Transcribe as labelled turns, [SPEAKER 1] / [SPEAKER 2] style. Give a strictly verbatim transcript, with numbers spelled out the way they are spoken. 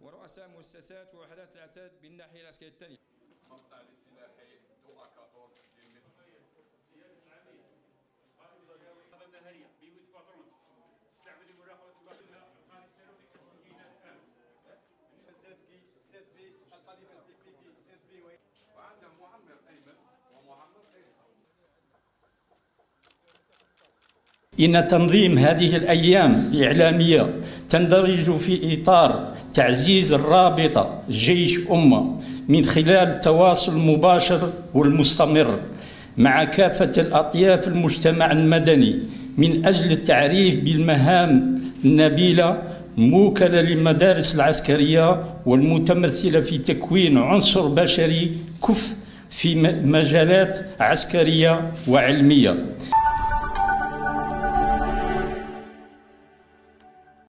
[SPEAKER 1] ورؤساء مؤسسات ووحدات العتاد بالناحية العسكرية الثانية.
[SPEAKER 2] مقطع السلاحي دو أربعة عشر وعندهم معمر أيمن ومعمر قيصر.
[SPEAKER 3] إن تنظيم هذه الأيام الإعلامية تندرج في إطار تعزيز الرابطة جيش أمة من خلال التواصل المباشر والمستمر مع كافة الأطياف المجتمع المدني من أجل التعريف بالمهام النبيلة الموكلة للمدارس العسكرية والمتمثلة في تكوين عنصر بشري كفء في مجالات عسكرية وعلمية.